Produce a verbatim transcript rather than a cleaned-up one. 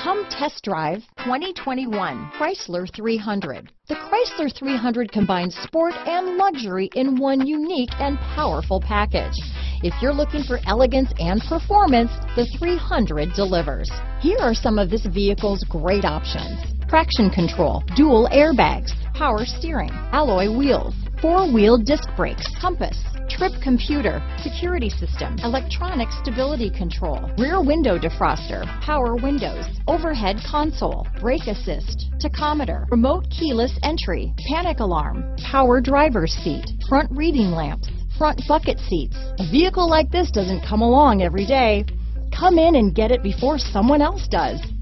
Come test drive twenty twenty-one Chrysler three hundred. The Chrysler three hundred combines sport and luxury in one unique and powerful package. If you're looking for elegance and performance, the three hundred delivers. Here are some of this vehicle's great options: traction control, dual airbags, power steering, alloy wheels, four-wheel disc brakes, compass, trip computer, security system, electronic stability control, rear window defroster, power windows, overhead console, brake assist, tachometer, remote keyless entry, panic alarm, power driver's seat, front reading lamps, front bucket seats. A vehicle like this doesn't come along every day. Come in and get it before someone else does.